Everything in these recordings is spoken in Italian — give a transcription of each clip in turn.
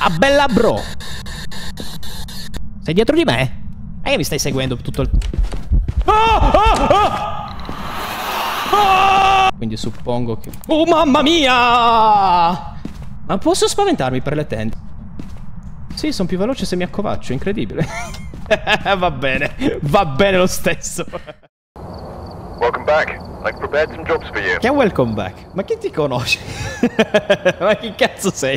Ah, bella bro! Sei dietro di me? E che mi stai seguendo tutto il... Quindi suppongo che... Oh, mamma mia! Ma posso spaventarmi per le tende? Sì, sono più veloce se mi accovaccio, incredibile. Va bene lo stesso. Welcome back. I've prepared some jobs for you. Che welcome back? Ma chi ti conosce? Ma chi cazzo sei?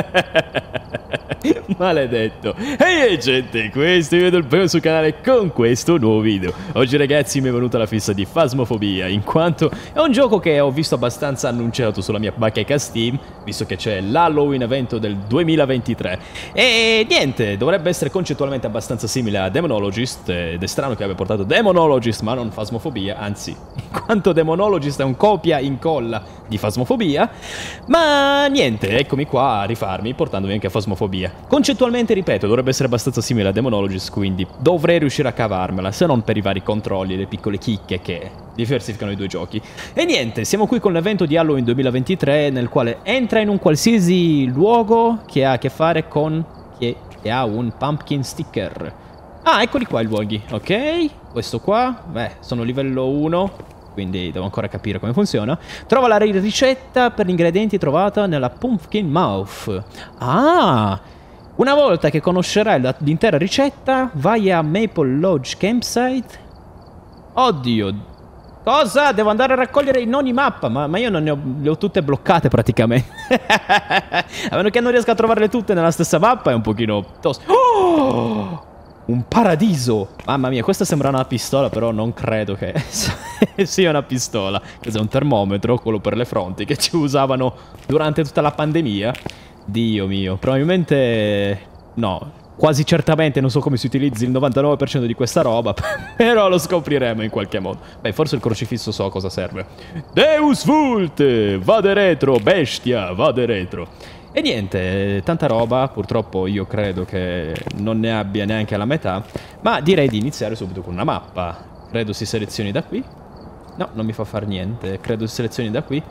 Maledetto. Ehi gente, questo è Vedo il Primo sul canale con questo nuovo video. Oggi ragazzi mi è venuta la fissa di Phasmophobia, in quanto è un gioco che ho visto abbastanza annunciato sulla mia bacheca Steam, visto che c'è l'Halloween evento del 2023. E niente, dovrebbe essere concettualmente abbastanza simile a Demonologist, ed è strano che abbia portato Demonologist ma non Phasmophobia, anzi, in quanto Demonologist è un copia incolla di Phasmophobia. Ma niente, eccomi qua a rifarmi portandovi anche a Phasmophobia. Concettualmente, ripeto, dovrebbe essere abbastanza simile a Demonologist, quindi dovrei riuscire a cavarmela, se non per i vari controlli e le piccole chicche che diversificano i due giochi. E niente, siamo qui con l'evento di Halloween 2023, nel quale entra in un qualsiasi luogo che ha a che fare con... che ha un pumpkin sticker. Ah, eccoli qua i luoghi, ok? Questo qua, beh, sono livello 1... quindi devo ancora capire come funziona. Trova la ricetta per gli ingredienti trovata nella Pumpkin Mouth. Ah! Una volta che conoscerai l'intera ricetta, vai a Maple Lodge Campsite. Oddio. Cosa? Devo andare a raccogliere in ogni mappa, ma io non le ho tutte bloccate praticamente. A meno che non riesca a trovarle tutte nella stessa mappa è un pochino tosto. Oh! Un paradiso! Mamma mia, questa sembra una pistola, però non credo che sia una pistola. Questo è un termometro, quello per le fronti, che ci usavano durante tutta la pandemia. Dio mio, probabilmente... no, quasi certamente non so come si utilizzi il 99% di questa roba, però lo scopriremo in qualche modo. Beh, forse il crocifisso so a cosa serve. Deus Vult! Vade retro, bestia, vade retro. E niente, tanta roba, purtroppo io credo che non ne abbia neanche la metà, ma direi di iniziare subito con una mappa. Credo si selezioni da qui. No, non mi fa far niente, credo si selezioni da qui.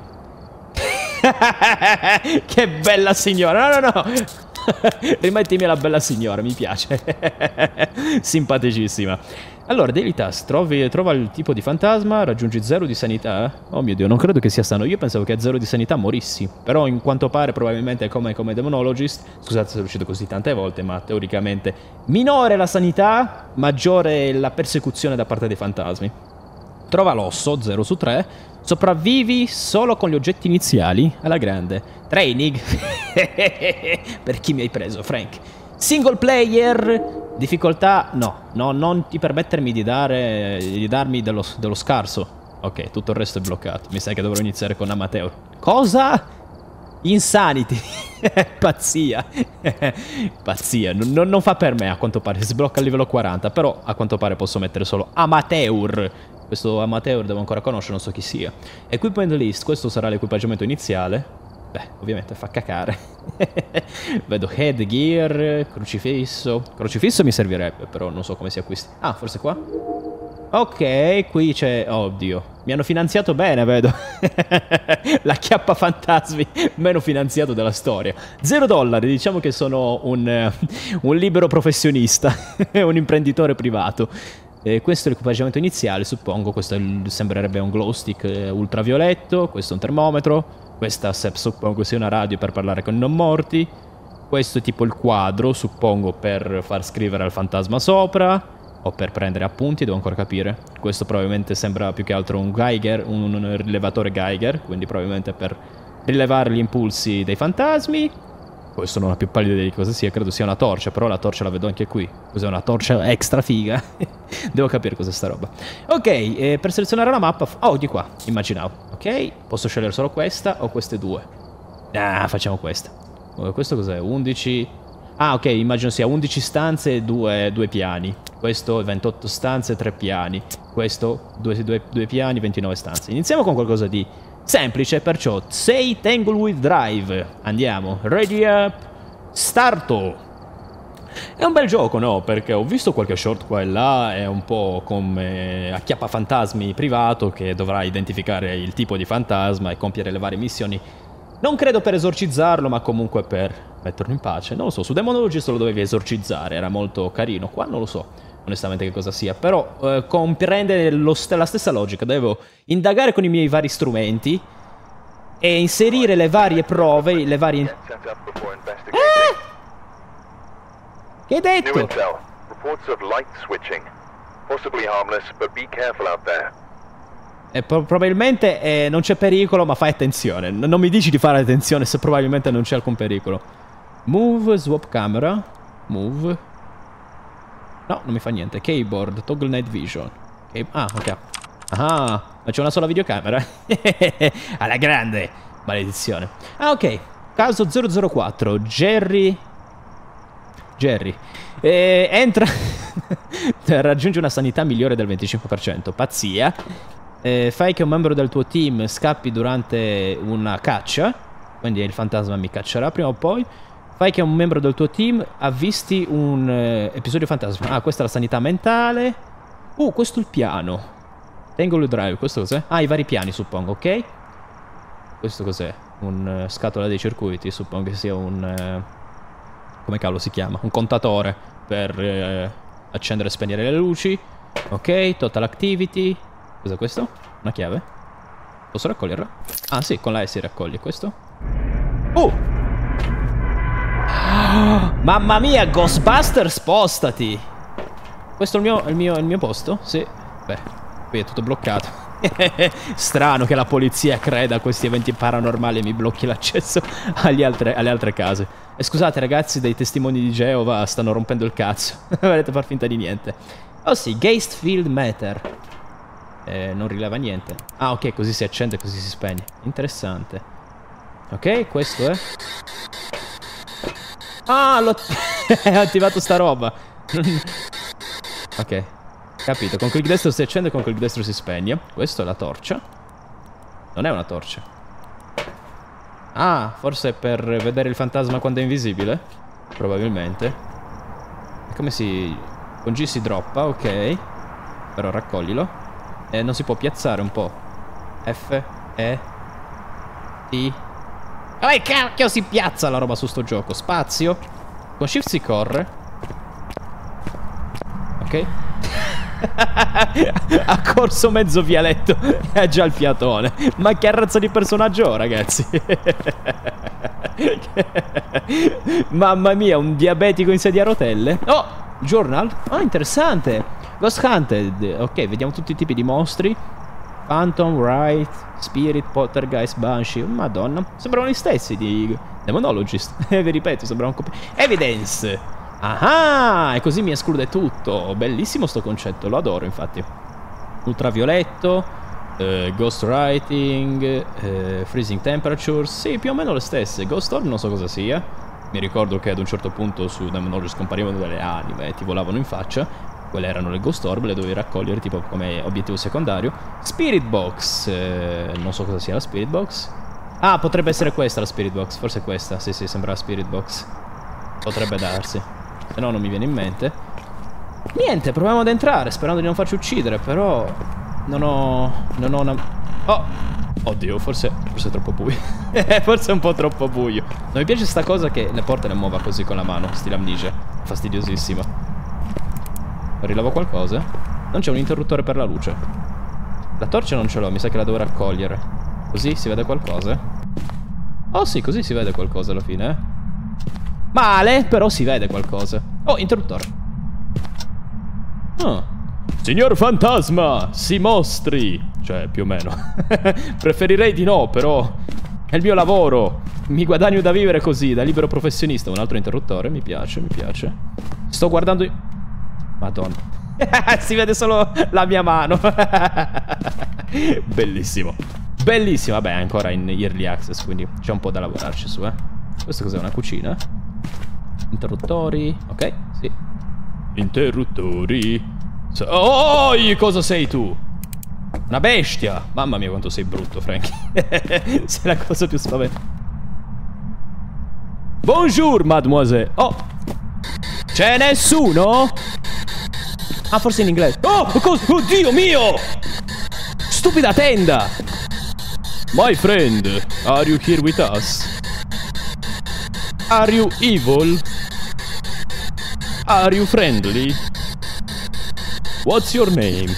Che bella signora, no. Rimettimi la bella signora, mi piace. Simpaticissima. Allora, Daily Task, trova il tipo di fantasma, raggiungi 0 di sanità. Oh mio Dio, non credo che sia sano. Io pensavo che a 0 di sanità morissi. Però in quanto pare probabilmente è come Demonologist. Scusate se è uscito così tante volte, ma teoricamente minore la sanità, maggiore la persecuzione da parte dei fantasmi. Trova l'osso, 0 su 3. Sopravvivi solo con gli oggetti iniziali, alla grande. Training. Per chi mi hai preso, Frank? Single player, difficoltà... no, non ti permettermi di darmi dello scarso. Ok, tutto il resto è bloccato. Mi sa che dovrò iniziare con amateur. Cosa? Insanity. Pazzia. Pazzia, non fa per me a quanto pare. Si blocca al livello 40, però a quanto pare posso mettere solo amateur. Questo amateur devo ancora conoscere, non so chi sia. Equipment list, questo sarà l'equipaggiamento iniziale. Beh, ovviamente fa cacare. Vedo headgear, crocifisso. Crocifisso mi servirebbe, però non so come si acquisti. Ah, forse qua? Ok, qui c'è... oddio, mi hanno finanziato bene, vedo. La chiappa fantasmi meno finanziato della storia. $0, diciamo che sono un libero professionista. Un imprenditore privato. Questo è l'equipaggiamento iniziale, suppongo. Questo sembrerebbe un glow stick ultravioletto. Questo è un termometro. Questa suppongo sia una radio per parlare con i non morti. Questo è tipo il quadro, suppongo per far scrivere al fantasma sopra. O per prendere appunti, devo ancora capire. Questo probabilmente sembra più che altro un Geiger, un rilevatore Geiger. Quindi probabilmente per rilevare gli impulsi dei fantasmi. Questo non ha più pallida idea di cosa sia, credo sia una torcia, però la torcia la vedo anche qui. Cos'è una torcia extra figa? Devo capire cos'è sta roba. Ok, per selezionare la mappa... oh, di qua, immaginavo. Ok, posso scegliere solo questa o queste due? Ah, facciamo questa. Questo cos'è? 11... ah, ok, immagino sia 11 stanze e due piani. Questo 28 stanze e 3 piani. Questo 2 piani, 29 stanze. Iniziamo con qualcosa di... semplice, perciò 6 Tanglewood Drive. Andiamo, ready up, starto. È un bel gioco, no? Perché ho visto qualche short qua e là. È un po' come Acchiappafantasmi privato, che dovrà identificare il tipo di fantasma e compiere le varie missioni. Non credo per esorcizzarlo, ma comunque per metterlo in pace. Non lo so, su Demonologist lo dovevi esorcizzare, era molto carino. Qua non lo so, onestamente, che cosa sia. Però comprende la stessa logica. Devo indagare con i miei vari strumenti e inserire le varie prove, le varie... Set up before investigating. Che hai New detto? intel. Reports of light switching. Possibly harmless, but be careful out there. Probabilmente non c'è pericolo, ma fai attenzione. Non mi dici di fare attenzione se probabilmente non c'è alcun pericolo. Move, swap camera. Move. No, non mi fa niente. Keyboard, toggle night vision. Ah, ok. Ah, ma c'è una sola videocamera. Alla grande. Maledizione. Ah, ok. Caso 004. Jerry. Entra. Raggiunge una sanità migliore del 25%. Pazzia. Fai che un membro del tuo team scappi durante una caccia. Quindi il fantasma mi caccerà prima o poi. Fai che un membro del tuo team avvisti un episodio fantasma. Ah, questa è la sanità mentale. Questo è il piano. Tangle Drive, questo cos'è? Ah, i vari piani, suppongo, ok. Questo cos'è? Un scatola dei circuiti, suppongo che sia un... come cavolo si chiama? Un contatore per accendere e spegnere le luci. Ok, total activity. Cos'è questo? Una chiave? Posso raccoglierla? Ah sì, con la S raccoglie questo. Mamma mia, Ghostbuster, spostati! Questo è il mio posto? Sì. Beh, qui è tutto bloccato. Strano che la polizia creda a questi eventi paranormali e mi blocchi l'accesso alle altre case. E scusate ragazzi, dei testimoni di Geova stanno rompendo il cazzo. Volete far finta di niente. Oh sì, Geist Field Meter. Non rileva niente. Ah ok, così si accende e così si spegne. Interessante. Ok, questo è... Ah, l'ho attivato sta roba. Ok, capito. Con clic destro si accende e con clic destro si spegne. Questa è la torcia. Non è una torcia. Ah, forse è per vedere il fantasma quando è invisibile? Probabilmente. E come si... con G si droppa, ok. Però raccoglilo. E non si può piazzare un po'. F, E, T. Oh, cacchio, si piazza la roba su sto gioco. Spazio. Con Shift si corre. Ok. Ha corso mezzo vialetto e ha già il fiatone. Ma che razza di personaggio ho, ragazzi? Mamma mia, un diabetico in sedia a rotelle. Oh, journal. Ah, interessante. Ghost Hunted. Ok, vediamo tutti i tipi di mostri. Phantom, Wright, Spirit, Poltergeist, Banshee. Madonna, sembrano gli stessi di Demonologist. Vi ripeto, sembrano un Evidence. Ah, e così mi esclude tutto. Bellissimo sto concetto, lo adoro infatti. Ultravioletto, Ghost Writing, Freezing Temperatures. Sì, più o meno le stesse. Ghost Orb non so cosa sia. Mi ricordo che ad un certo punto su Demonologist comparivano delle anime e ti volavano in faccia. Quelle erano le Ghost Orb, le dovevi raccogliere tipo come obiettivo secondario. Spirit Box, non so cosa sia la Spirit Box. Ah, potrebbe essere questa la Spirit Box, forse è questa. Sì, sì, sembra la Spirit Box. Potrebbe darsi. Se no non mi viene in mente. Niente, proviamo ad entrare sperando di non farci uccidere, però non ho una... Oh! Oddio, forse è troppo buio. Forse è un po' troppo buio. Non mi piace sta cosa che le porte le muova così con la mano, stile Amnesia. Fastidiosissima. Rilevo qualcosa? Non c'è un interruttore per la luce. La torcia non ce l'ho, mi sa che la devo raccogliere. Così si vede qualcosa? Oh sì, così si vede qualcosa alla fine, Male, però si vede qualcosa. Oh, interruttore. Oh. Signor fantasma, si mostri. Cioè, più o meno. Preferirei di no, però è il mio lavoro. Mi guadagno da vivere così, da libero professionista. Un altro interruttore, mi piace, mi piace. Sto guardando... Madonna. Si vede solo la mia mano. Bellissimo. Bellissimo. Vabbè, è ancora in early access, quindi c'è un po' da lavorarci su, Questo cos'è? Una cucina? Interruttori. Ok, sì. Interruttori. Oh, cosa sei tu? Una bestia. Mamma mia quanto sei brutto, Frankie. Sei la cosa più spaventata. Bonjour, mademoiselle. Oh, c'è nessuno? Ah, forse in inglese. Oh, oddio mio! Stupida tenda! My friend, are you here with us? Are you evil? Are you friendly? What's your name?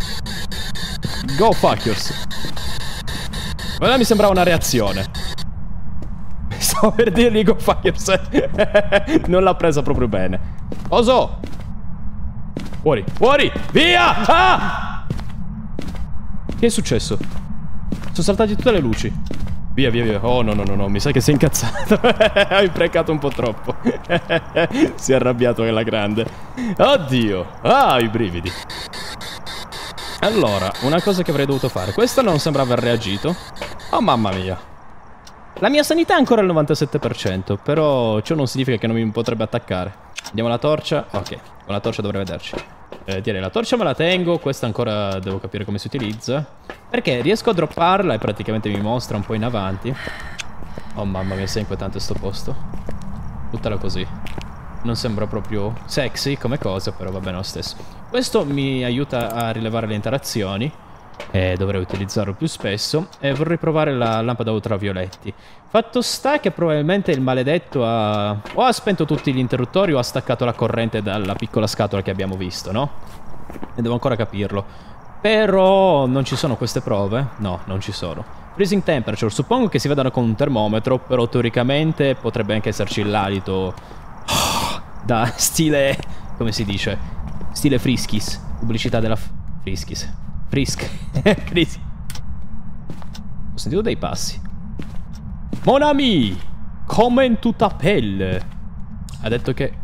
Go fuck yourself. Quella mi sembrava una reazione. Stavo per dirgli go fuck yourself. Non l'ha presa proprio bene. Oso! Fuori, fuori, via! Ah! Che è successo? Sono saltate tutte le luci. Via, via, via. Oh, no, no, no, no. Mi sa che sei incazzato. Hai imprecato un po' troppo. Si è arrabbiato alla grande. Oddio. Ah, i brividi. Allora, una cosa che avrei dovuto fare. Questa non sembrava aver reagito. Oh, mamma mia. La mia sanità è ancora al 97%. Però ciò non significa che non mi potrebbe attaccare. Andiamo alla torcia. Ok, con la torcia dovrei vederci. Direi la torcia me la tengo. Questa ancora devo capire come si utilizza. Perché riesco a dropparla e praticamente mi mostra un po' in avanti. Oh mamma mia, sei inquietante sto posto. Buttala così. Non sembra proprio sexy come cosa, però va bene lo stesso. Questo mi aiuta a rilevare le interazioni. E dovrei utilizzarlo più spesso. E vorrei provare la lampada ultravioletti. Fatto sta che probabilmente il maledetto ha... o ha spento tutti gli interruttori o ha staccato la corrente dalla piccola scatola che abbiamo visto, no? E devo ancora capirlo. Però non ci sono queste prove? No, non ci sono. Freezing temperature, suppongo che si vedano con un termometro, però teoricamente potrebbe anche esserci l'alito da stile... come si dice? Stile Friskis. Pubblicità della Friskis. Frisk. Frisk. Ho sentito dei passi. Mon ami! Come in tutta pelle. Ha detto che...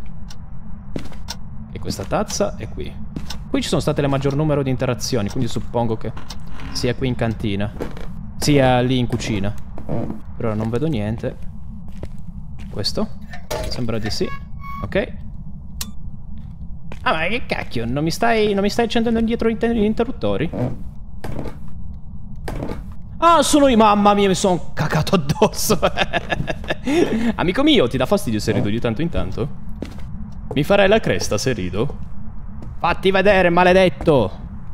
e questa tazza è qui. Qui ci sono state le maggior numero di interazioni, quindi suppongo che sia qui in cantina, sia lì in cucina. Però non vedo niente. Questo? Sembra di sì. Ok. Ah, ma che cacchio? Non mi stai accendendo indietro gli interruttori? Ah, sono io. Mamma mia, mi sono cacato addosso. Amico mio, ti dà fastidio se rido di tanto in tanto? Mi farai la cresta se rido? Fatti vedere, maledetto!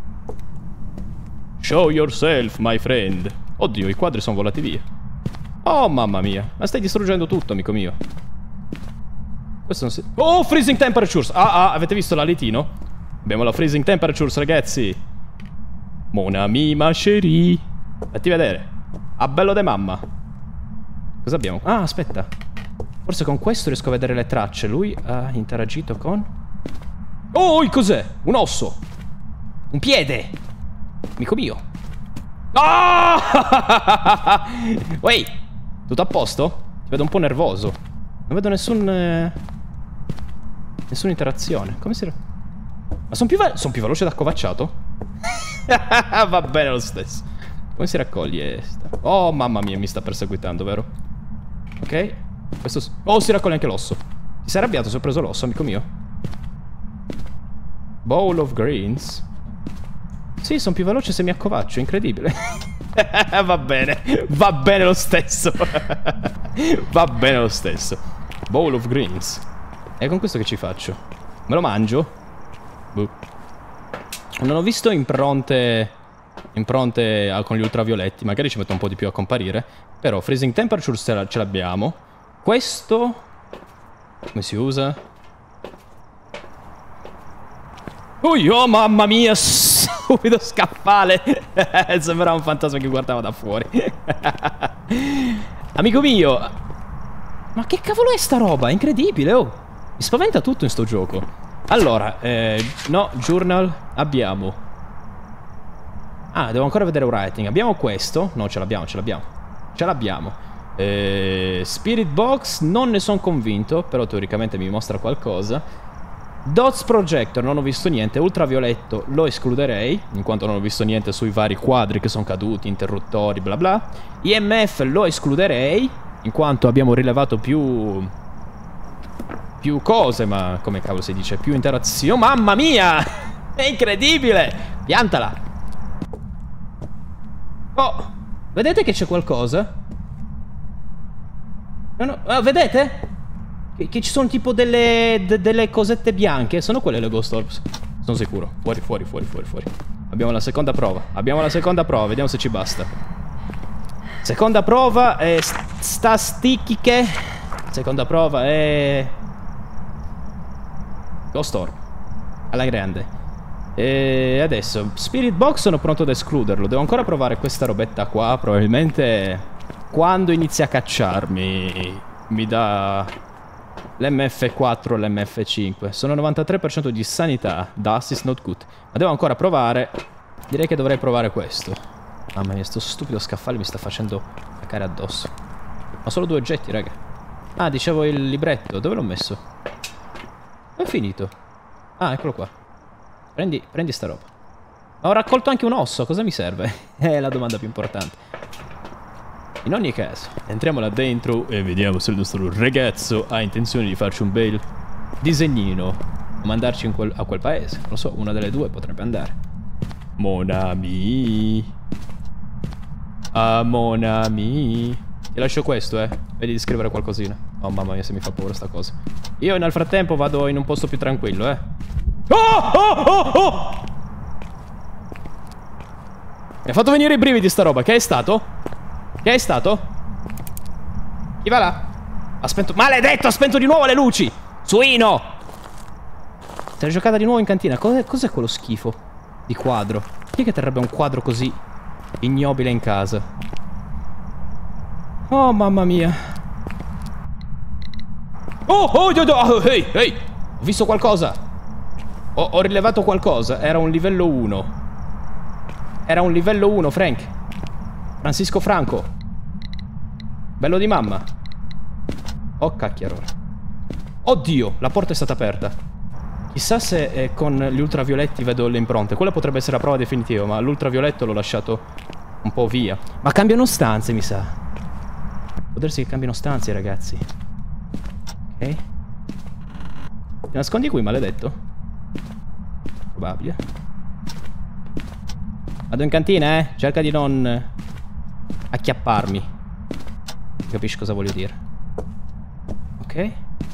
Show yourself, my friend. Oddio, i quadri sono volati via. Oh, mamma mia. Ma stai distruggendo tutto, amico mio. Questo non si... oh, freezing temperatures! Ah, avete visto l'alitino? Abbiamo la freezing temperatures, ragazzi. Mon ami, ma chérie. Fatti vedere. A bello de mamma. Cosa abbiamo? Ah, aspetta. Forse con questo riesco a vedere le tracce. Lui ha interagito con... oh, cos'è? Un osso. Un piede. Amico mio. Ah! Wey, tutto a posto? Ti vedo un po' nervoso. Non vedo nessuna interazione. Come si... ma sono più veloce da accovacciato? Va bene lo stesso. Come si raccoglie? Oh, mamma mia, mi sta perseguitando, vero? Ok. Questo... oh, si raccoglie anche l'osso. Ti sei arrabbiato se ho preso l'osso, amico mio? Bowl of greens. Sì, sono più veloce se mi accovaccio, incredibile. Va bene lo stesso. Va bene lo stesso. Bowl of greens. E con questo che ci faccio? Me lo mangio? Boh. Non ho visto impronte con gli ultravioletti. Magari ci metto un po' di più a comparire. Però freezing temperature ce l'abbiamo. Questo come si usa? Oh, mamma mia, stupido scaffale. Sembrava un fantasma che guardava da fuori. Amico mio, ma che cavolo è sta roba? È incredibile, oh. Mi spaventa tutto in sto gioco. Allora, no, journal abbiamo. Ah, devo ancora vedere writing. Abbiamo questo. No, ce l'abbiamo. Spirit box, non ne sono convinto, però teoricamente mi mostra qualcosa. Dots projector, non ho visto niente. Ultravioletto lo escluderei, in quanto non ho visto niente sui vari quadri che sono caduti, interruttori, bla bla. IMF lo escluderei, in quanto abbiamo rilevato più cose, ma come cavolo si dice? Più interazioni. Oh, mamma mia! È incredibile! Piantala! Oh, vedete che c'è qualcosa? No, vedete? Che ci sono tipo delle cosette bianche. Sono quelle le Ghost Orbs. Sono sicuro. Fuori. Abbiamo la seconda prova. Vediamo se ci basta. Seconda prova. Statistiche. Seconda prova è... Ghost Orb. Alla grande. E adesso, Spirit Box sono pronto ad escluderlo. Devo ancora provare questa robetta qua. Probabilmente quando inizia a cacciarmi mi dà l'MF4 o l'MF5. Sono 93% di sanità. Dust is not good. Ma devo ancora provare. Direi che dovrei provare questo. Mamma mia, sto stupido scaffale mi sta facendo caccare addosso. Ho solo 2 oggetti, raga. Ah, dicevo il libretto. Dove l'ho messo? È finito. Ah, eccolo qua. Prendi sta roba. Ho raccolto anche un osso, cosa mi serve? È la domanda più importante. In ogni caso, entriamo là dentro e vediamo se il nostro ragazzo ha intenzione di farci un bel disegnino o mandarci a quel paese. Non lo so, una delle due potrebbe andare. Mon ami. Ah, mon ami. Ti lascio questo, vedi di scrivere qualcosina. Oh mamma mia, se mi fa paura sta cosa. Io nel frattempo vado in un posto più tranquillo, Oh, oh, oh, oh! Mi ha fatto venire i brividi sta roba. Che è stato? Che è stato? Chi va là? Ha spento... Maledetto, ha spento di nuovo le luci! Suino! Se l'è giocata di nuovo in cantina. Cos'è quello schifo di quadro? Chi è che terrebbe un quadro così ignobile in casa? Oh, mamma mia. Oh, ehi, ehi! Ho visto qualcosa! Ho rilevato qualcosa. Era un livello 1. Era un livello 1, Frank. Francisco Franco. Bello di mamma. Oh, cacchiarone. Oddio, la porta è stata aperta. Chissà se con gli ultravioletti vedo le impronte. Quella potrebbe essere la prova definitiva, ma l'ultravioletto l'ho lasciato un po' via. Ma cambiano stanze, mi sa. Può darsi che cambiano stanze, ragazzi. Ok. Ti nascondi qui, maledetto? Probabile. Vado in cantina, cerca di non acchiapparmi. Capisci cosa voglio dire? Ok.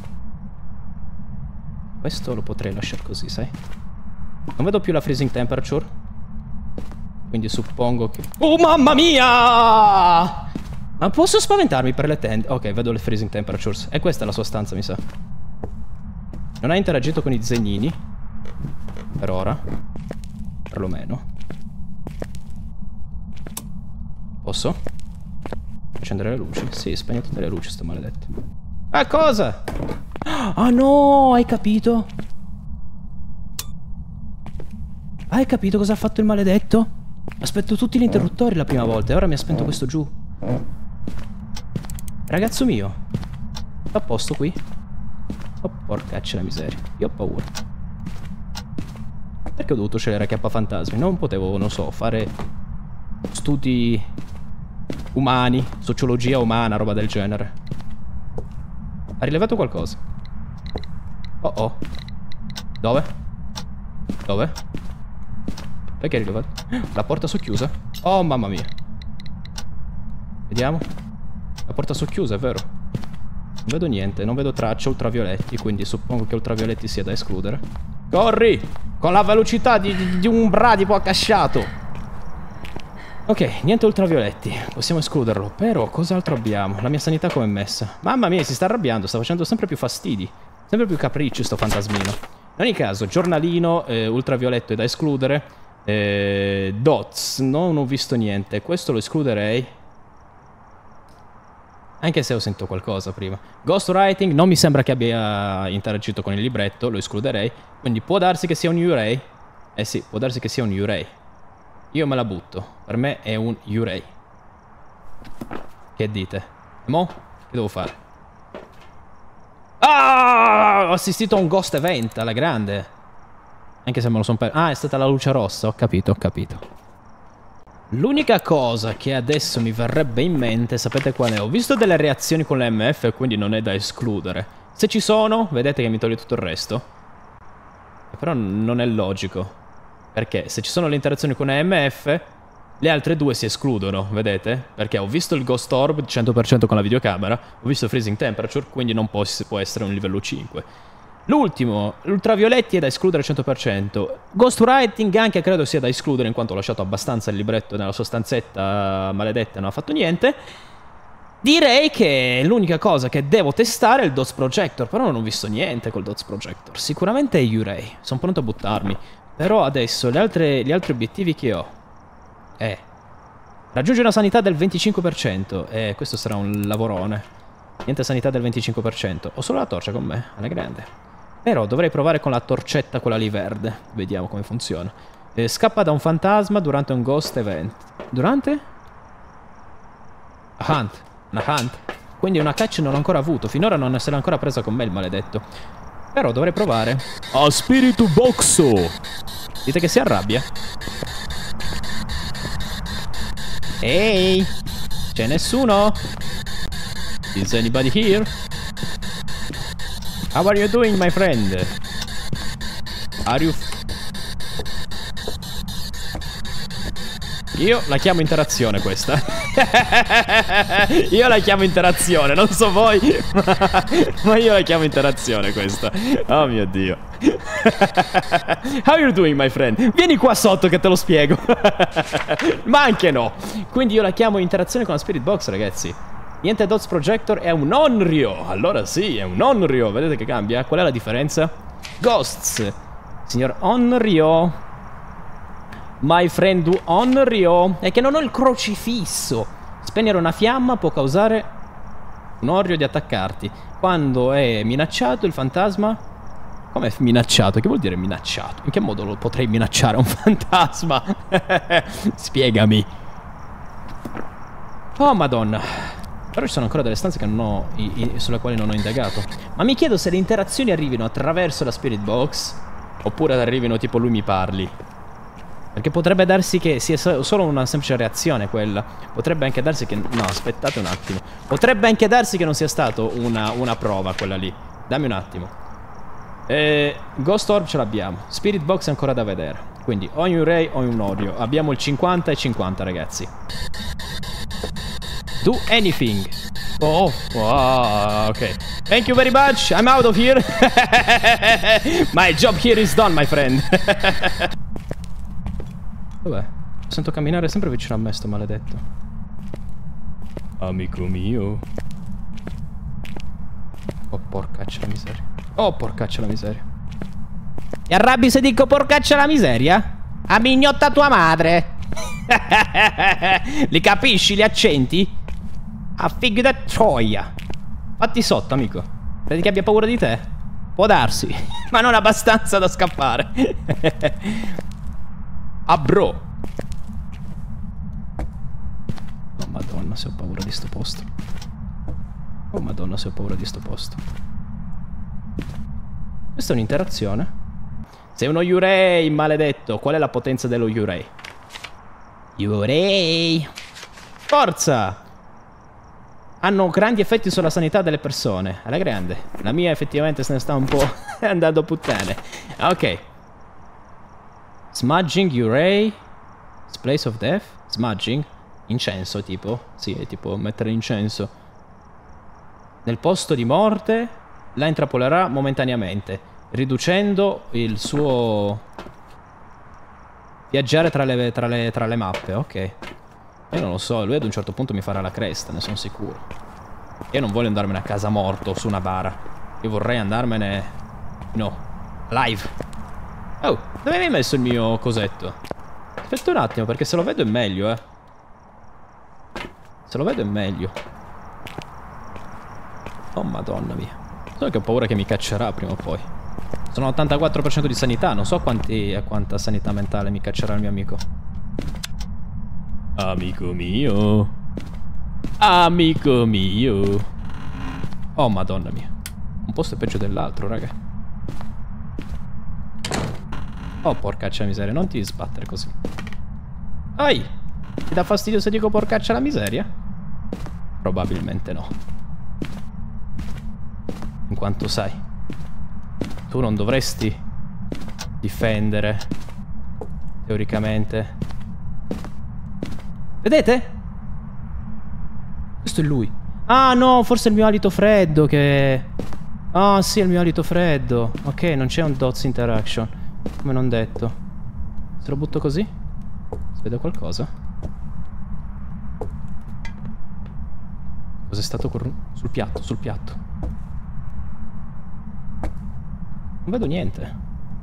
Questo lo potrei lasciare così, sai? Non vedo più la freezing temperature. Quindi suppongo che... Oh, mamma mia! Ma posso spaventarmi per le tende? Ok, vedo le freezing temperatures. E questa è la sua stanza, mi sa. Non ha interagito con i disegnini. Per ora. Perlomeno. Posso? Accendere le luci? Sì, spegne tutte le luci, sto maledetto. Ah, cosa? Ah no, hai capito? Hai capito cosa ha fatto il maledetto? Aspetto tutti gli interruttori la prima volta e ora mi ha spento questo giù. Ragazzo mio, sta a posto qui? Oh, porcaccia la miseria. Io ho paura. Perché ho dovuto scegliere K-fantasmi? Non potevo, non so, fare studi umani, sociologia umana, roba del genere. Ha rilevato qualcosa? Oh oh. Dove? Dove? Perché ha rilevato? La porta socchiusa? Oh mamma mia. Vediamo. La porta socchiusa, è vero? Non vedo niente, non vedo tracce ultravioletti, quindi suppongo che ultravioletti sia da escludere. Corri! Con la velocità di un bradipo accasciato. Ok, niente ultravioletti. Possiamo escluderlo. Però cos'altro abbiamo? La mia sanità come è messa? Mamma mia, si sta arrabbiando. Sta facendo sempre più fastidi. Sempre più capricci sto fantasmino. In ogni caso, giornalino, ultravioletto è da escludere. Dots, non ho visto niente. Questo lo escluderei. Anche se ho sentito qualcosa prima. Ghostwriting non mi sembra che abbia interagito con il libretto. Lo escluderei. Quindi può darsi che sia un Urei. Eh sì, può darsi che sia un Urei. Io me la butto. Per me è un Urei. Che dite? E mo? Che devo fare? Ah! Ho assistito a un ghost event alla grande. Anche se me lo sono perso. Ah, è stata la luce rossa. Ho capito, ho capito. L'unica cosa che adesso mi verrebbe in mente, sapete qual è? Ho visto delle reazioni con le MF, quindi non è da escludere. Se ci sono, vedete che mi toglie tutto il resto. Però non è logico. Perché se ci sono le interazioni con le MF, le altre due si escludono, vedete? Perché ho visto il Ghost Orb 100% con la videocamera, ho visto il Freezing Temperature, quindi non può essere un livello 5. L'ultimo, l'ultravioletti è da escludere 100%. Ghostwriting anche credo sia da escludere, in quanto ho lasciato abbastanza il libretto nella sua stanzetta maledetta e non ha fatto niente. Direi che l'unica cosa che devo testare è il Dots Projector, però non ho visto niente col Dots Projector. Sicuramente è Yurei, sono pronto a buttarmi. Però adesso gli altri obiettivi che ho raggiungi una sanità del 25%, e questo sarà un lavorone. Niente sanità del 25%. Ho solo la torcia con me, alla grande. Però dovrei provare con la torcetta, quella lì verde. Vediamo come funziona. Scappa da un fantasma durante un ghost event. Durante? A hunt. Una hunt. Quindi una catch non l'ho ancora avuto. Finora non se l'ha ancora presa con me il maledetto. Però dovrei provare. A spirito boxo. Dite che si arrabbia. Ehi, c'è nessuno? Is anybody here? How are you doing, my friend? Are you... Io la chiamo interazione questa. Io la chiamo interazione, non so voi, ma io la chiamo interazione questa. Oh mio Dio. How are you doing, my friend? Vieni qua sotto che te lo spiego. Ma anche no. Quindi io la chiamo interazione con la Spirit Box, ragazzi. Niente Dots Projector, è un Onryo. Allora sì, è un Onryo. Vedete che cambia? Qual è la differenza? Ghosts. Signor Onryo. My friend Onryo. È che non ho il crocifisso. Spegnere una fiamma può causare un orrio di attaccarti. Quando è minacciato il fantasma... Come è minacciato? Che vuol dire minacciato? In che modo lo potrei minacciare un fantasma? Spiegami. Oh madonna. Però ci sono ancora delle stanze che non ho, sulle quali non ho indagato. Ma mi chiedo se le interazioni arrivino attraverso la Spirit Box oppure arrivino tipo lui mi parli. Perché potrebbe darsi che sia solo una semplice reazione quella. Potrebbe anche darsi che... No, aspettate un attimo. Potrebbe anche darsi che non sia stato una prova quella lì. Dammi un attimo. Ghost Orb ce l'abbiamo. Spirit Box è ancora da vedere. Quindi o un Ray o un Oreo. Abbiamo il 50 e 50, ragazzi. Do anything. Oh, ok. Thank you very much. I'm out of here. My job here is done, my friend. Dov'è? Sento camminare sempre vicino a me sto maledetto. Amico mio. Oh porcaccia la miseria. Oh porcaccia la miseria. Ti arrabbi se dico porcaccia la miseria? A mignotta tua madre. Li capisci gli accenti? A figlio da troia. Fatti sotto, amico. Credi che abbia paura di te? Può darsi. Ma non abbastanza da scappare. Ah bro. Oh madonna se ho paura di sto posto. Oh madonna se ho paura di sto posto. Questa è un'interazione. Sei uno Yurei, maledetto. Qual è la potenza dello Yurei? Yurei. Forza. Hanno grandi effetti sulla sanità delle persone. Alla grande. La mia effettivamente se ne sta un po' andando a puttane. Ok. Smudging, Yurei. Place of Death. Smudging. Incenso tipo. Sì, è tipo mettere incenso. Nel posto di morte la intrappolerà momentaneamente, riducendo il suo viaggiare tra le mappe. Ok. Io non lo so, lui ad un certo punto mi farà la cresta, ne sono sicuro. Io non voglio andarmene a casa morto su una bara. Io vorrei andarmene... No. Live. Oh, dove mi hai messo il mio cosetto? Aspetta un attimo, perché se lo vedo è meglio, Se lo vedo è meglio. Oh madonna mia. Solo che ho paura che mi caccerà prima o poi. Sono 84% di sanità, non so a quanta sanità mentale mi caccerà il mio amico. Amico mio. Amico mio. Oh madonna mia. Un posto è peggio dell'altro, raga. Oh porcaccia miseria, non ti sbattere così. Ai! Ti dà fastidio se dico porcaccia la miseria? Probabilmente no. In quanto sai, tu non dovresti difendere teoricamente. Vedete? Questo è lui. Ah no, forse è il mio alito freddo che... Ah sì, è il mio alito freddo. Ok, non c'è un dots interaction, come non detto. Se lo butto così? Si vede qualcosa? Cos'è Cos'è stato sul piatto, sul piatto. Non vedo niente.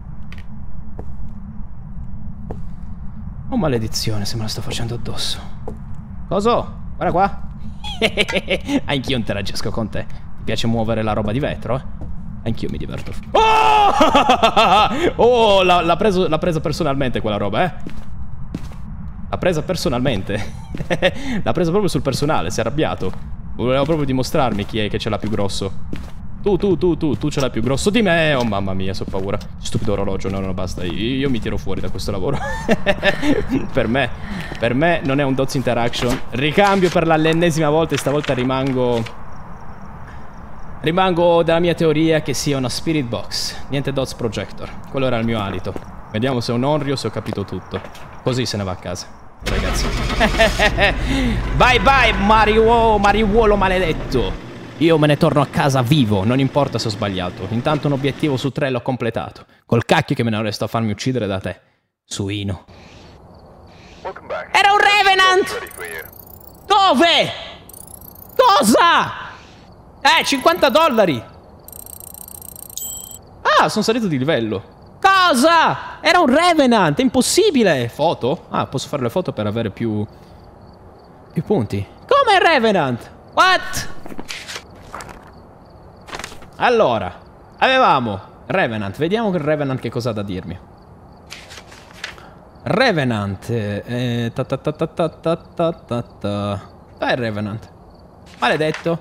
Oh maledizione, se me la sto facendo addosso. Coso? Guarda qua. Anch'io interagisco con te. Ti piace muovere la roba di vetro, eh? Anch'io mi diverto. Oh! Oh, l'ha presa personalmente quella roba, eh? L'ha presa personalmente. L'ha presa proprio sul personale, si è arrabbiato. Voleva proprio dimostrarmi chi è che ce l'ha più grosso. Tu ce l'hai più grosso di me. Oh mamma mia, so paura. Stupido orologio, no, basta. Io mi tiro fuori da questo lavoro. Per me non è un dots interaction. Ricambio per l'ennesima volta e stavolta rimango dalla mia teoria che sia una spirit box. Niente dots projector. Quello era il mio alito. Vediamo se è un onrio o se ho capito tutto. Così se ne va a casa, ragazzi. Bye bye mariuolo maledetto. Io me ne torno a casa vivo, non importa se ho sbagliato. Intanto un obiettivo su 3 l'ho completato. Col cacchio che me ne resto a farmi uccidere da te, suino. Era un Revenant! Dove? Cosa? $50! Ah, sono salito di livello. Cosa? Era un Revenant, è impossibile! Foto? Ah, posso fare le foto per avere più punti. Come Revenant? What? Allora, avevamo Revenant. Vediamo che Revenant che cosa ha da dirmi. Revenant. Dai Revenant. Maledetto.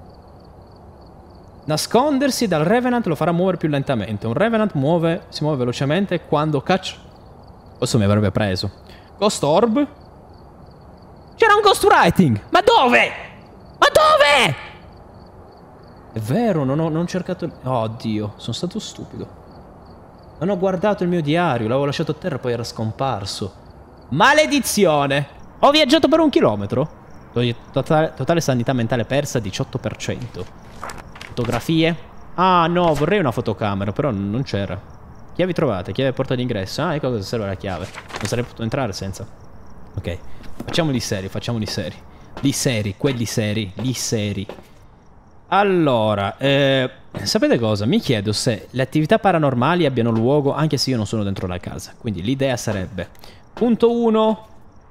Nascondersi dal Revenant lo farà muovere più lentamente. Un Revenant si muove velocemente quando caccia. Questo mi avrebbe preso. Ghost Orb. C'era un Ghostwriting. Ma dove? Ma dove? È vero, non ho cercato... Oh Dio, sono stato stupido. Non ho guardato il mio diario, l'avevo lasciato a terra e poi era scomparso. Maledizione! Ho viaggiato per 1 chilometro. Totale sanità mentale persa 18%. Fotografie? Ah no, vorrei una fotocamera, però non c'era. Chiavi trovate, chiave porta d'ingresso. Ah, ecco cosa serve la chiave. Non sarei potuto entrare senza. Ok, facciamoli seri, facciamoli seri. Li seri, quelli seri, li seri. Allora, sapete cosa? Mi chiedo se le attività paranormali abbiano luogo anche se io non sono dentro la casa. Quindi l'idea sarebbe: punto 1.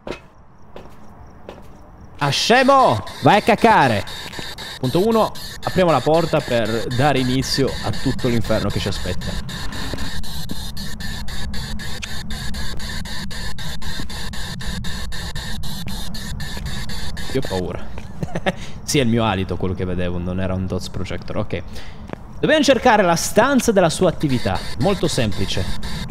Ah, scemo! Vai a cacare! Punto 1. Apriamo la porta per dare inizio a tutto l'inferno che ci aspetta. Io ho paura. Sì, è il mio alito quello che vedevo, non era un dots projector. Ok. Dobbiamo cercare la stanza della sua attività. Molto semplice.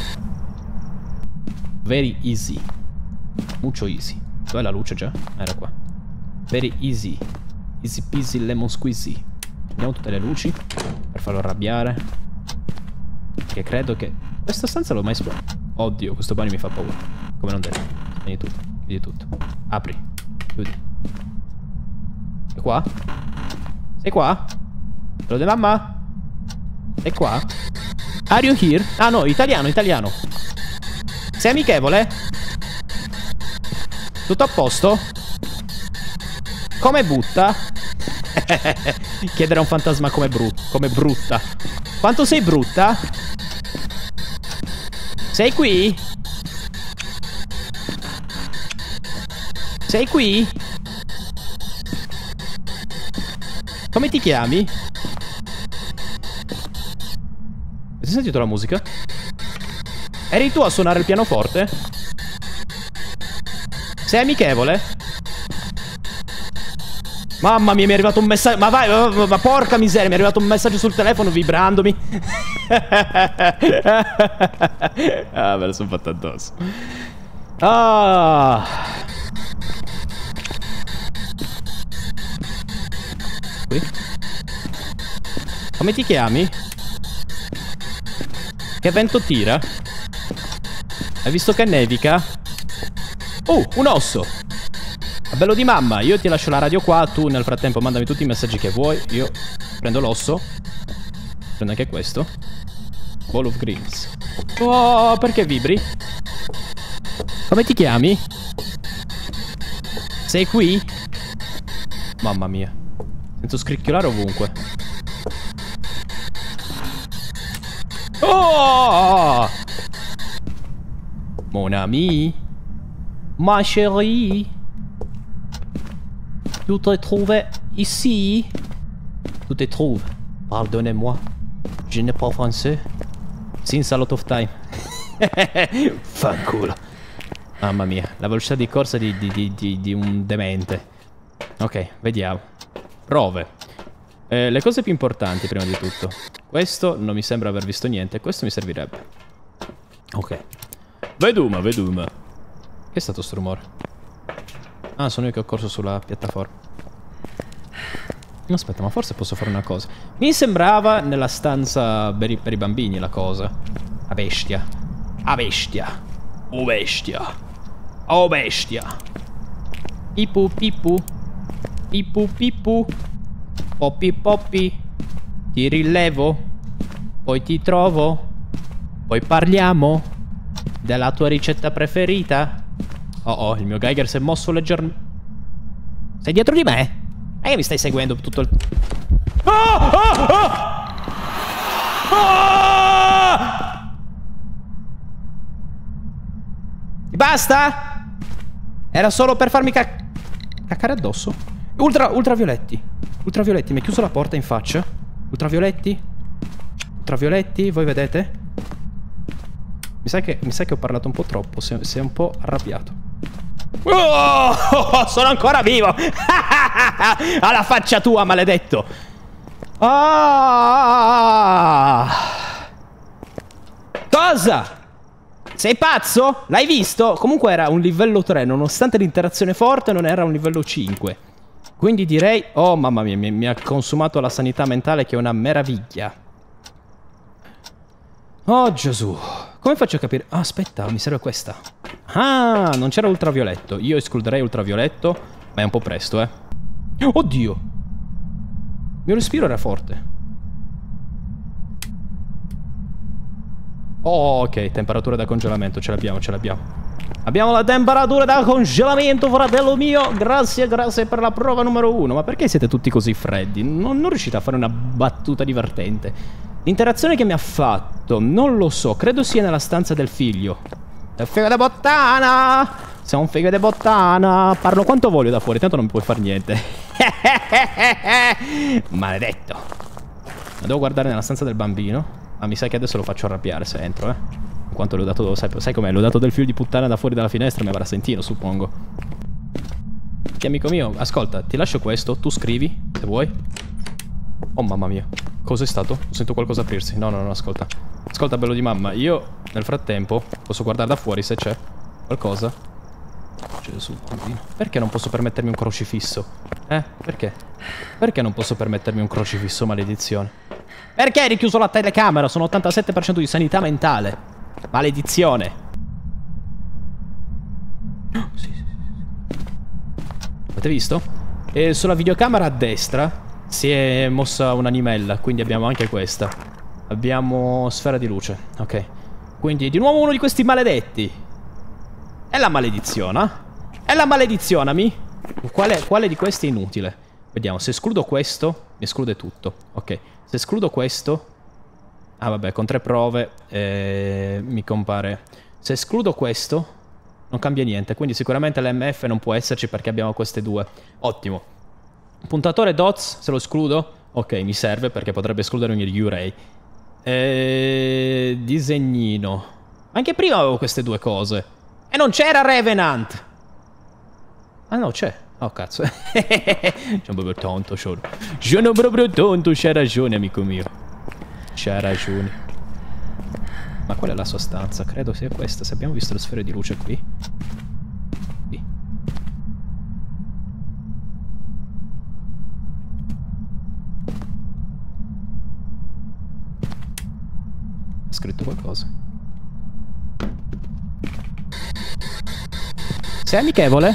Very easy. Mucho easy. Dov'è la luce già? Era qua. Very easy. Easy peasy lemon squeezy. Prendiamo tutte le luci per farlo arrabbiare. Che credo che... Questa stanza l'ho mai esplorato. Oddio, questo bagno mi fa paura. Come non detto. Vieni tutto. Chiudi tutto. Apri. Chiudi. Sei qua? Sei qua? Lo de mamma? Sei qua? Are you here? Ah no, italiano, italiano. Sei amichevole? Tutto a posto? Come butta? Chiedere a un fantasma come brutta. Quanto sei brutta? Sei qui? Sei qui? Come ti chiami? Hai sentito la musica? Eri tu a suonare il pianoforte? Sei amichevole? Mamma mia, mi è arrivato un messaggio. Ma vai, ma porca miseria, mi è arrivato un messaggio sul telefono vibrandomi. Ah, me lo sono fatto addosso. Ah. Qui? Come ti chiami? Che vento tira? Hai visto che nevica? Un osso! Bello di mamma, io ti lascio la radio qua, tu nel frattempo mandami tutti i messaggi che vuoi, io prendo l'osso, prendo anche questo. Ball of Greens. Oh, perché vibri? Come ti chiami? Sei qui? Mamma mia. Sento scricchiolare ovunque. Oh! Mon ami. Ma chérie. Tu te trouves ici? Tu te trouves? Pardonnez-moi. Je n'ai pas français. Since a lot of time. Fanculo. Mamma mia, la velocità di corsa di un demente. Ok, vediamo. Prove. Le cose più importanti prima di tutto. Questo non mi sembra aver visto niente. Questo mi servirebbe. Ok. Veduma. Che è stato sto rumore? Ah, sono io che ho corso sulla piattaforma. Aspetta, ma forse posso fare una cosa. Mi sembrava nella stanza per i bambini la cosa. A bestia. A bestia. Oh bestia. Oh bestia. Pipu pipu. Pipu pipu. Poppi poppi. Ti rilevo. Poi ti trovo. Poi parliamo della tua ricetta preferita. Oh, il mio Geiger si è mosso leggermente. Sei dietro di me? E mi stai seguendo tutto il... Basta? Era solo per farmi caccare addosso. Ultravioletti. Ultravioletti, mi ha chiuso la porta in faccia. Ultravioletti. Ultravioletti, voi vedete? Mi sa che ho parlato un po' troppo. Si è un po' arrabbiato. Oh, sono ancora vivo. Alla faccia tua, maledetto. Cosa? Sei pazzo? L'hai visto? Comunque era un livello 3. Nonostante l'interazione forte non era un livello 5. Quindi direi... Oh mamma mia, mi ha consumato la sanità mentale, che è una meraviglia. Oh Gesù. Come faccio a capire? Ah, aspetta, mi serve questa. Ah, non c'era ultravioletto. Io escluderei ultravioletto, ma è un po' presto, eh. Oddio. Il mio respiro era forte. Oh, ok, temperatura da congelamento, ce l'abbiamo. Abbiamo la temperatura da congelamento, fratello mio. Grazie per la prova numero 1. Ma perché siete tutti così freddi? Non riuscite a fare una battuta divertente. L'interazione che mi ha fatto, non lo so, credo sia nella stanza del figlio. È figo di bottana! Sei un figo di bottana! Parlo quanto voglio da fuori, tanto non mi puoi fare niente. Maledetto. Ma devo guardare nella stanza del bambino. Ma mi sa che adesso lo faccio arrabbiare se entro, In quanto l'ho dato, sai com'è? L'ho dato del figlio di puttana da fuori dalla finestra, mi avrà sentito, suppongo. Che amico mio, ascolta, ti lascio questo, tu scrivi, se vuoi. Oh mamma mia, cos'è stato? Sento qualcosa aprirsi. No, ascolta. Ascolta, bello di mamma, io nel frattempo posso guardare da fuori se c'è qualcosa. Gesù, bambino. Perché non posso permettermi un crocifisso? Perché? Perché non posso permettermi un crocifisso, maledizione? Perché hai richiuso la telecamera? Sono 87% di sanità mentale. Maledizione. Sì. Avete visto? E sulla videocamera a destra si è mossa un'animella, quindi abbiamo anche questa. Abbiamo sfera di luce, ok. Quindi di nuovo uno di questi maledetti. È la maledizione? È la maledizione, mi? Quale di questi è inutile? Vediamo, se escludo questo, mi esclude tutto. Ok, se escludo questo... Ah vabbè, con 3 prove mi compare... Se escludo questo, non cambia niente. Quindi sicuramente l'MF non può esserci perché abbiamo queste due. Ottimo. Puntatore DOTS, se lo escludo? Ok, mi serve perché potrebbe escludere ogni U-Ray. Disegnino. Anche prima avevo queste due cose. E non c'era Revenant! Ah no, c'è. Oh cazzo. Sono proprio tonto, sono proprio tonto, c'hai ragione, amico mio. C'hai ragione. Ma qual è la sua stanza? Credo sia questa. Se abbiamo visto le sfere di luce qui. Qui. Ha scritto qualcosa. Sei amichevole?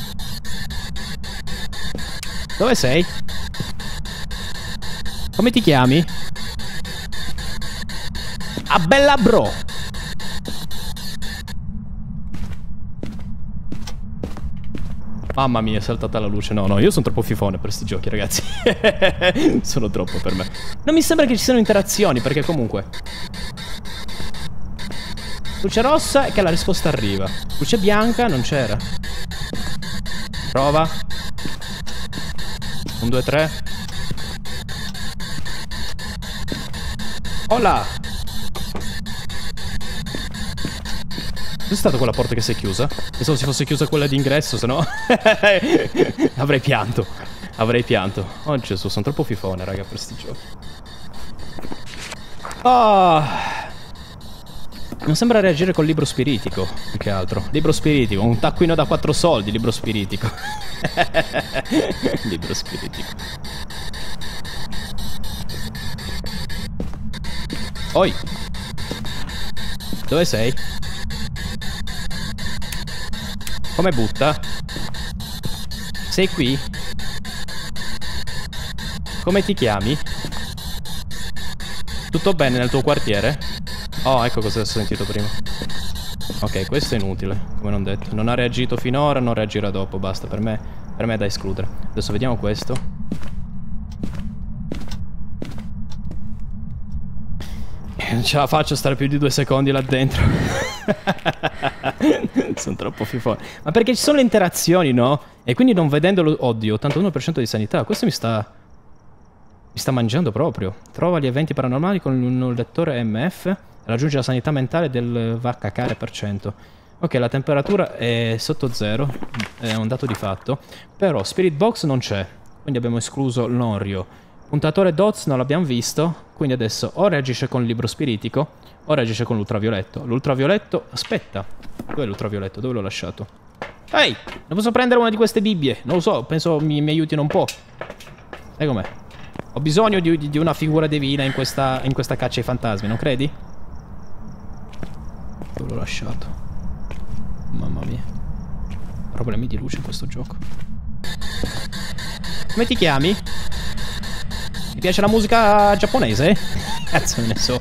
Dove sei? Come ti chiami? Ah, bella bro! Mamma mia, è saltata la luce. No, no, io sono troppo fifone per sti giochi, ragazzi. Sono troppo per me. Non mi sembra che ci siano interazioni, perché comunque... Luce rossa e che la risposta arriva. Luce bianca non c'era. Prova. 1, 2, 3. Hola! È stata quella porta che si è chiusa? Pensavo si fosse chiusa quella d'ingresso, se no... Avrei pianto. Avrei pianto. Oh Gesù, sono troppo fifone, raga, per sti giochi. Oh. Non sembra reagire col libro spiritico, più che altro. Libro spiritico, un taccuino da 4 soldi, libro spiritico. Libro spiritico. Oi! Dove sei? Come butta? Sei qui? Come ti chiami? Tutto bene nel tuo quartiere? Oh, ecco cosa ho sentito prima. Ok, questo è inutile, come non detto. Non ha reagito finora, non reagirà dopo, basta, per me è da escludere. Adesso vediamo questo. Non ce la faccio a stare più di 2 secondi là dentro. Sono troppo fifone. Ma perché ci sono le interazioni, no? E quindi non vedendolo... Oddio, 81% di sanità. Questo mi sta mangiando proprio. Trova gli eventi paranormali con un lettore MF. Raggiunge la sanità mentale del VHK%. Ok, la temperatura è sotto 0. È un dato di fatto. Però Spirit Box non c'è. Quindi abbiamo escluso l'Onryo. Puntatore DOTS non l'abbiamo visto. Quindi adesso o reagisce con il libro spiritico o reagisce con l'ultravioletto. L'ultravioletto... Aspetta. Dov'è l'ultravioletto? Dove l'ho lasciato? Ehi! Non posso prendere una di queste bibbie. Non lo so, penso mi aiutino un po'. Sai com'è? Ho bisogno di una figura divina in questa caccia ai fantasmi, non credi? Dove l'ho lasciato? Mamma mia. Problemi di luce in questo gioco. Come ti chiami? Ti piace la musica giapponese? Cazzo ne so.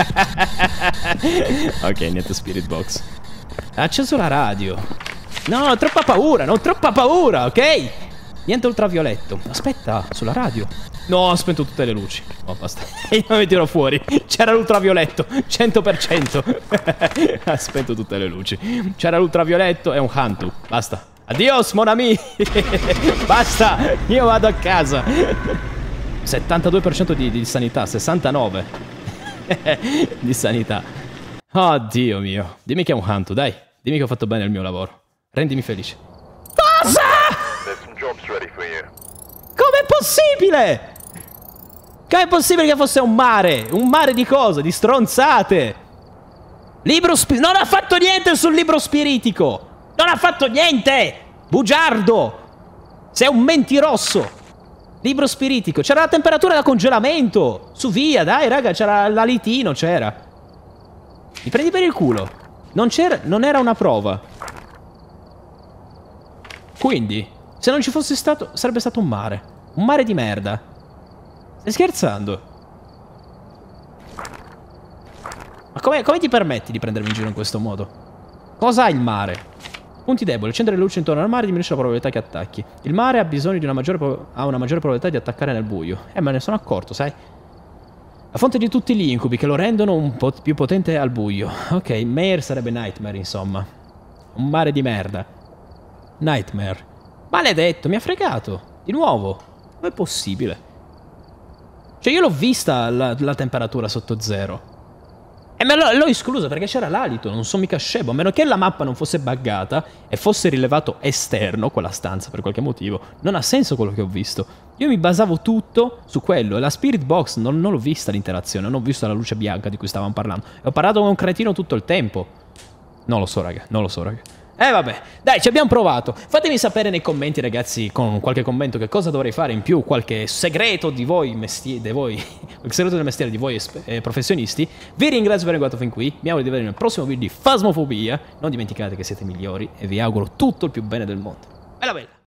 Ok, niente Spirit Box. Ha acceso la radio. No, troppa paura, no, troppa paura, ok? Niente ultravioletto. Aspetta, sulla radio. No, ho spento tutte le luci. Oh, basta. Io mi tiro fuori. C'era l'ultravioletto, 100%. Ha spento tutte le luci. C'era l'ultravioletto e un Hantu. Basta. Adios, mon ami. Basta. Io vado a casa. 72% di sanità, 69% di sanità. Oh, Dio mio. Dimmi che è un Hantu, dai. Dimmi che ho fatto bene il mio lavoro. Rendimi felice. Cosa? There's some jobs ready for you. Com'è possibile? Com'è possibile che fosse un mare? Un mare di cosa? Di stronzate. Non ha fatto niente sul libro spiritico. Non ha fatto niente. Bugiardo. Sei un mentiroso. Libro spiritico. C'era la temperatura da congelamento. Su via, dai, raga, c'era l'alitino, c'era. Mi prendi per il culo. Non era una prova. Quindi, se non ci fosse stato, sarebbe stato un mare. Un mare di merda. Stai scherzando? Ma come ti permetti di prendermi in giro in questo modo? Cosa ha il mare? Punti deboli. Accendere le luci intorno al mare diminuisce la probabilità che attacchi. Il mare ha bisogno di una maggiore probabilità di attaccare nel buio. Me ne sono accorto, sai? La fonte di tutti gli incubi che lo rendono un po' più potente al buio. Ok, Mare sarebbe Nightmare, insomma. Un mare di merda. Nightmare. Maledetto, mi ha fregato. Di nuovo. Com'è possibile? Cioè io l'ho vista la temperatura sotto 0. E me l'ho esclusa perché c'era l'alito, non so mica scemo. A meno che la mappa non fosse buggata e fosse rilevato esterno quella stanza per qualche motivo, non ha senso quello che ho visto. Io mi basavo tutto su quello. E la Spirit Box non l'ho vista l'interazione, non ho visto la luce bianca di cui stavamo parlando. E ho parlato con un cretino tutto il tempo. Non lo so, raga, non lo so, raga. Vabbè, dai, ci abbiamo provato. Fatemi sapere nei commenti, ragazzi, con qualche commento che cosa dovrei fare in più, qualche segreto di voi, qualche segreto del mestiere di voi professionisti. Vi ringrazio per aver guardato fin qui. Mi auguro di vedere nel prossimo video di Phasmophobia. Non dimenticate che siete migliori e vi auguro tutto il più bene del mondo. Bella bella!